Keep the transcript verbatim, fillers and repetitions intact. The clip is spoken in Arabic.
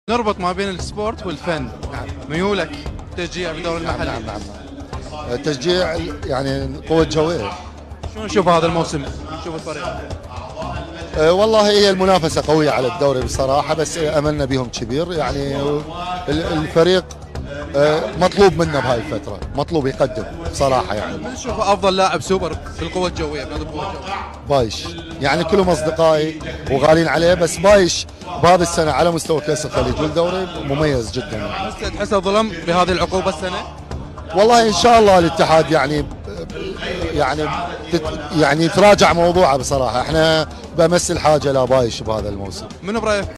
نربط ما بين السبورت والفن. نعم. ميولك تشجيع بدور المحلي. نعم نعم نعم. تشجيع يعني القوة الجوية. شلون نشوف هذا الموسم؟ نشوف الفريق. أه والله هي المنافسة قوية على الدوري بصراحة، بس أملنا بهم كبير يعني. الفريق أه مطلوب منه بهاي الفترة، مطلوب يقدم بصراحة يعني. من تشوف افضل لاعب سوبر في القوة الجوية بهذه القوة الجوية؟ بايش يعني كلهم اصدقائي وغالين عليه، بس بايش بهذه السنة على مستوى كأس الخليج والدوري مميز جدا يعني. تحسه ظلم بهذه العقوبة السنة؟ والله ان شاء الله الاتحاد يعني يعني يعني يتراجع موضوعه بصراحه، احنا بمس الحاجه لا بايش بهذا الموسم. من برايك